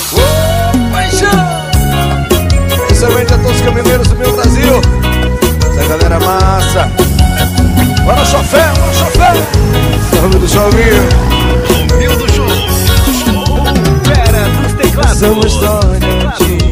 Paixão! Principalmente a todos os caminhoneiros do meu Brasil. Essa galera massa. Bora, chofé, bora, chofé. Salve do Jovinho. Romeu do Show. Pera dos teclados. Essa é uma história de